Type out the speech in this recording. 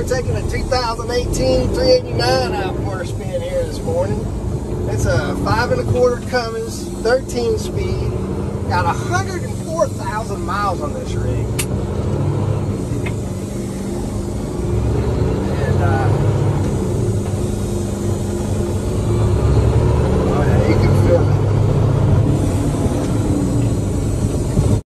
we're taking a 2018 389 out for a spin here this morning. It's a 5 1/4 Cummins, 13 speed. Got 104,000 miles on this rig.